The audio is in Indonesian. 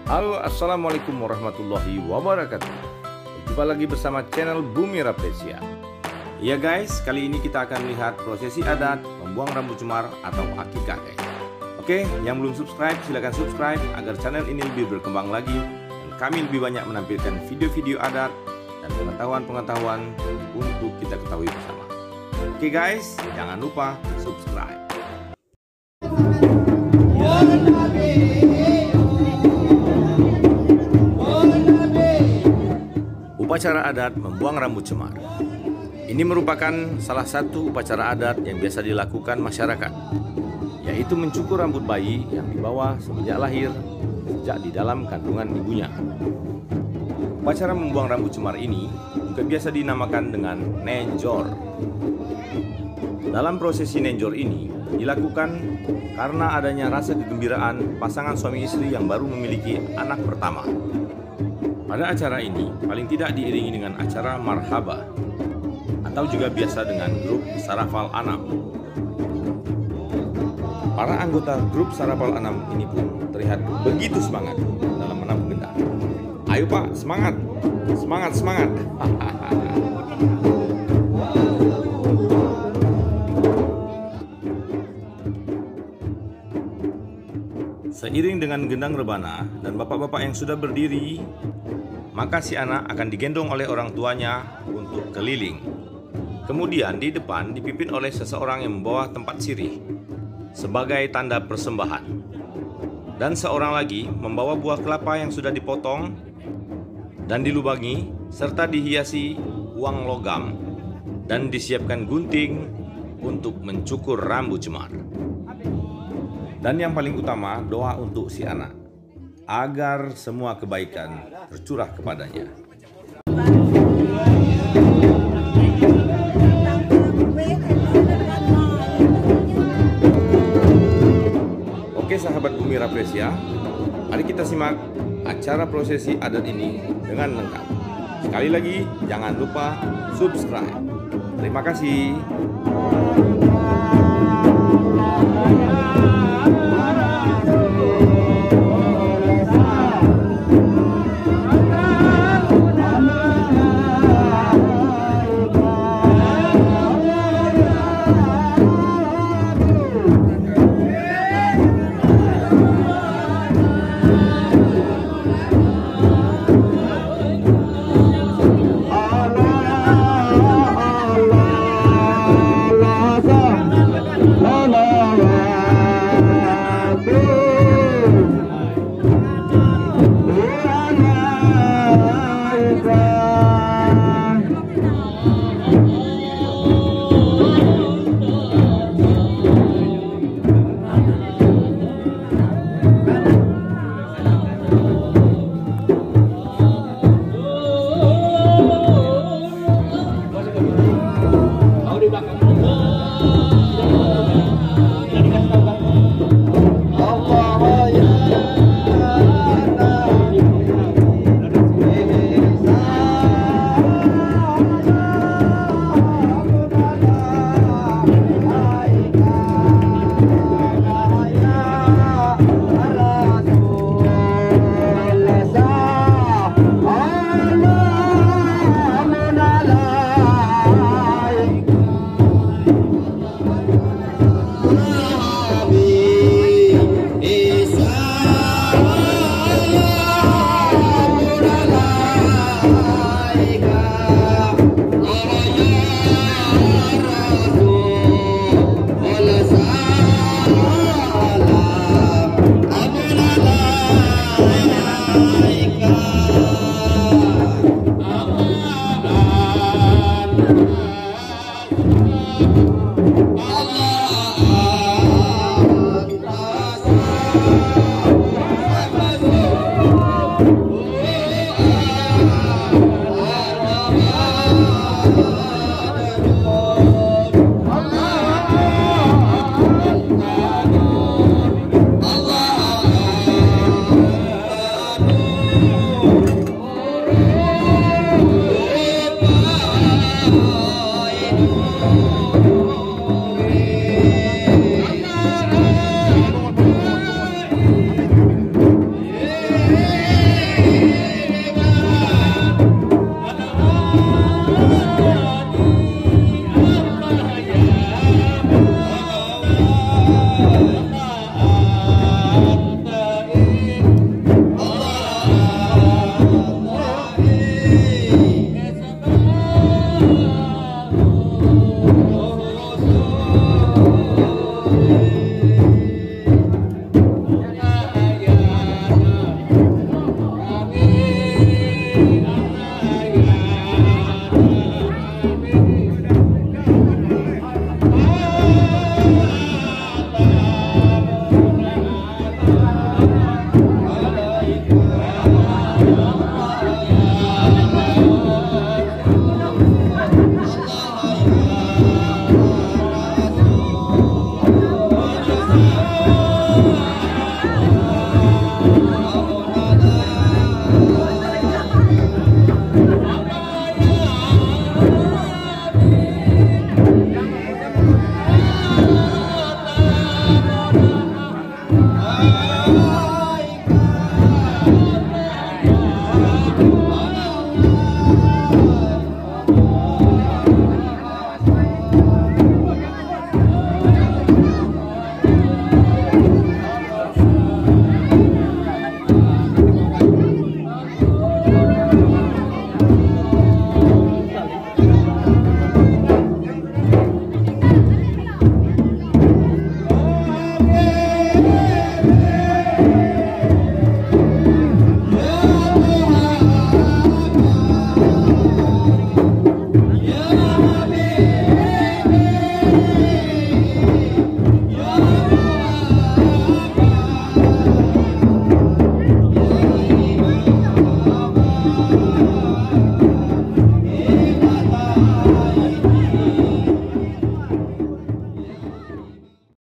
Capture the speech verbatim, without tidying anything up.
Halo, assalamualaikum warahmatullahi wabarakatuh. Jumpa lagi bersama channel Bumi Rafflesia. Ya guys, kali ini kita akan lihat prosesi adat membuang rambut cemar atau akikah guys. Oke, yang belum subscribe silahkan subscribe agar channel ini lebih berkembang lagi dan kami lebih banyak menampilkan video-video adat dan pengetahuan-pengetahuan untuk kita ketahui bersama. Oke guys, jangan lupa subscribe. Upacara adat membuang rambut cemar. Ini merupakan salah satu upacara adat yang biasa dilakukan masyarakat, yaitu mencukur rambut bayi yang dibawa semenjak lahir sejak di dalam kandungan ibunya. Upacara membuang rambut cemar ini juga biasa dinamakan dengan nenjor. Dalam prosesi nenjor ini dilakukan karena adanya rasa kegembiraan pasangan suami istri yang baru memiliki anak pertama. Pada acara ini paling tidak diiringi dengan acara marhaba atau juga biasa dengan grup Sarafal Anam. Para anggota grup Sarafal Anam ini pun terlihat begitu semangat dalam menabuh gendang. Ayo Pak, semangat, semangat, semangat. Seiring dengan gendang rebana dan bapak-bapak yang sudah berdiri, maka si anak akan digendong oleh orang tuanya untuk keliling. Kemudian di depan dipimpin oleh seseorang yang membawa tempat sirih sebagai tanda persembahan. Dan seorang lagi membawa buah kelapa yang sudah dipotong dan dilubangi serta dihiasi uang logam dan disiapkan gunting untuk mencukur rambut cemar. Dan yang paling utama, doa untuk si anak agar semua kebaikan tercurah kepadanya. Oke sahabat Bumi Rafflesia, mari kita simak acara prosesi adat ini dengan lengkap. Sekali lagi, jangan lupa subscribe. Terima kasih.